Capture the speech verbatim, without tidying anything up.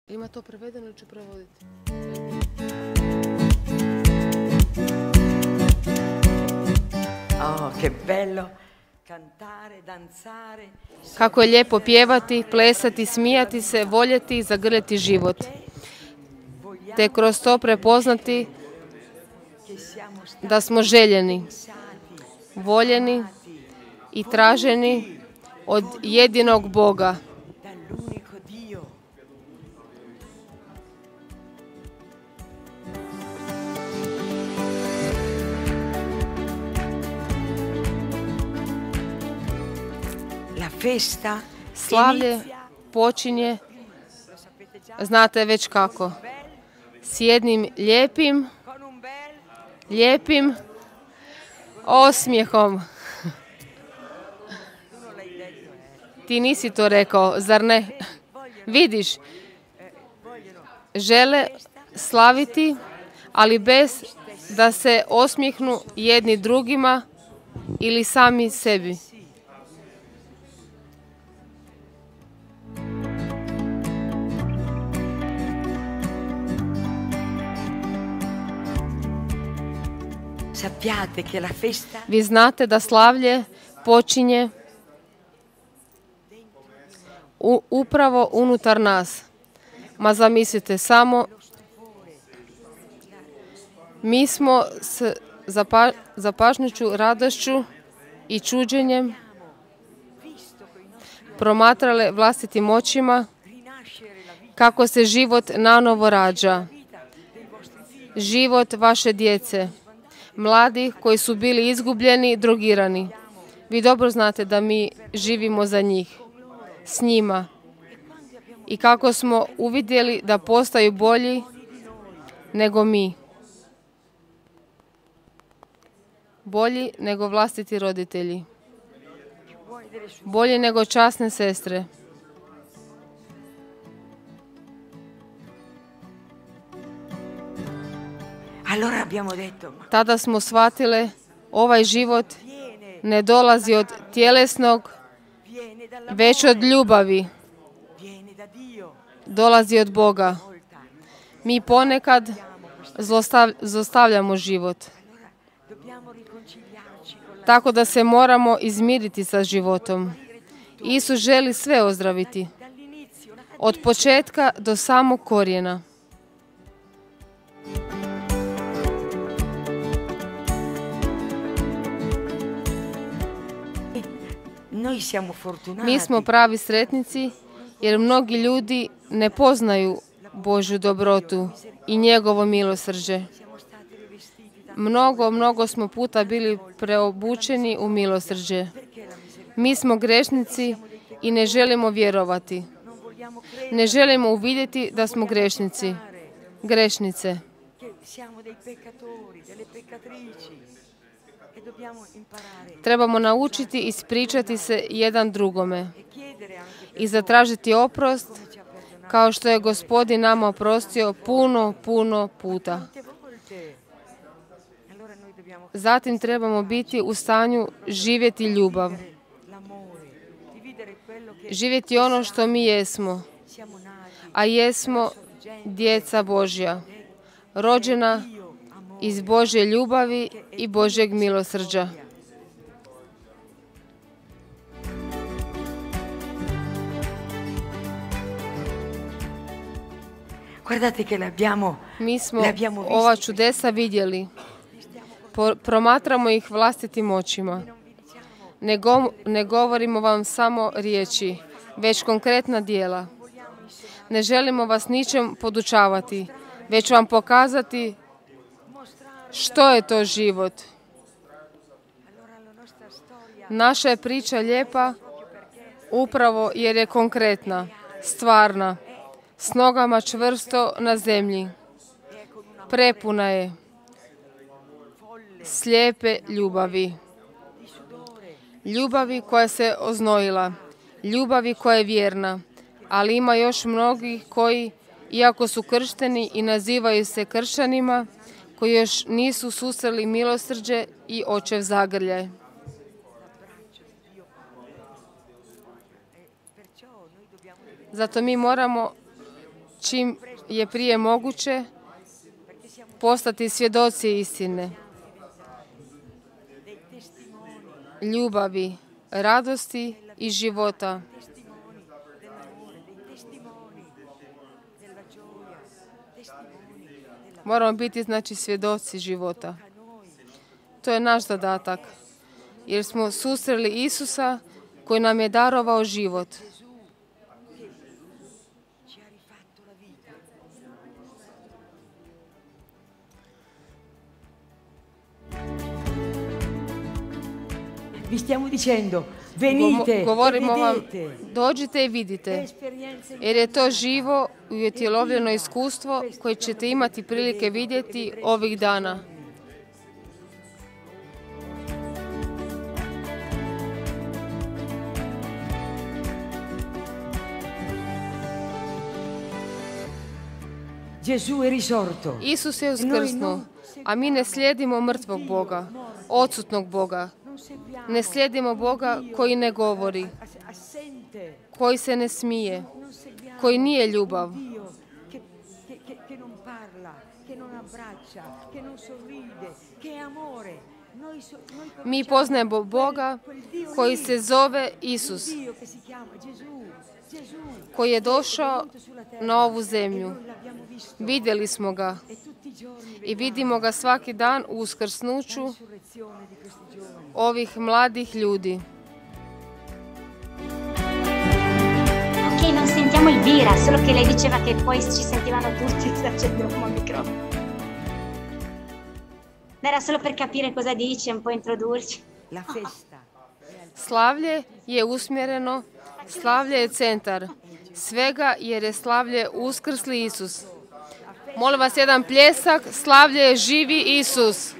Ima to prevedeno ili ću prevoditi? Oh, che bello cantare, danzare. Kako je lijepo pjevati, plesati, smijati se, voljeti i zagrljati život. Te kroz to prepoznati da smo željeni, voljeni i traženi od jedinog Boga. Slavlje počinje, znate već kako, s jednim lijepim, lijepim osmijehom. Ti nisi to rekao, zar ne? Vidiš, žele slaviti, ali bez da se osmijehnu jedni drugima ili sami sebi. Vi znate da slavlje počinje u, upravo unutar nas. Ma zamislite samo, mi smo s zapa, zapažnjuću radošću i čuđenjem promatrale vlastitim očima kako se život nanovo rađa. Život vaše djece, mladih koji su bili izgubljeni, drogirani. Vi dobro znate da mi živimo za njih, s njima. I kako smo uvidjeli da postaju bolji nego mi. Bolji nego vlastiti roditelji. Bolji nego časne sestre. Tada smo shvatile, ovaj život ne dolazi od tjelesnog, već od ljubavi. Dolazi od Boga. Mi ponekad zlostav, zlostavljamo život. Tako da se moramo izmiriti sa životom. Isus želi sve ozdraviti. Od početka do samog korijena. Mi smo pravi sretnici jer mnogi ljudi ne poznaju Božju dobrotu i njegovo milosrđe. Mnogo, mnogo smo puta bili preobučeni u milosrđe. Mi smo grešnici i ne želimo vjerovati. Ne želimo uvidjeti da smo grešnici, grešnice. Trebamo naučiti ispričati se jedan drugome i zatražiti oprost kao što je Gospodin nama oprostio puno, puno puta. Zatim trebamo biti u stanju živjeti ljubav. Živjeti ono što mi jesmo, a jesmo djeca Božja, rođena iz Božje ljubavi i Božjeg milosrđa. Mi smo ova čudesa vidjeli. Promatramo ih vlastitim očima. Ne, go, ne govorimo vam samo riječi, već konkretna djela. Ne želimo vas ničem podučavati, već vam pokazati što je to život. Naša je priča lijepa upravo jer je konkretna, stvarna, s nogama čvrsto na zemlji. Prepuna je slijepe ljubavi. Ljubavi koja se oznojila, ljubavi koja je vjerna, ali ima još mnogih koji, iako su kršteni i nazivaju se kršćanima, koji još nisu susreli milosrđe i očev zagrljaj. Zato mi moramo čim je prije moguće postati svjedoci istine, ljubavi, radosti i života. Moramo biti, znači, svjedoci života. To je naš zadatak, jer smo susreli Isusa koji nam je darovao život. Vi stiamo dicendo, venite, Govorimo e vam, vedete. dođite i vidite, jer je to živo i utjelovljeno iskustvo koje ćete imati prilike vidjeti ovih dana. Gesù è risorto. Isus je uskrsnuo, a mi ne slijedimo mrtvog Boga, odsutnog Boga. Ne slijedimo Boga koji ne govori, koji se ne smije, koji nije ljubav. Mi poznajemo Boga koji se zove Isus, koji je došao na ovu zemlju. Vidjeli smo ga i vidimo ga svaki dan u uskrsnuću ovih mladih ljudi. Ok, non sentiamo Elvira, solo che lei diceva che poi ci sentivano tutti se accendevamo il microfono. Era solo per capire cosa dice, un po' introdurci. La festa. Slavlje je usmjereno, slavlje je centar svega jer je slavlje uskrsli Isus. Molim vas jedan pljesak, slavlje je živi Isus.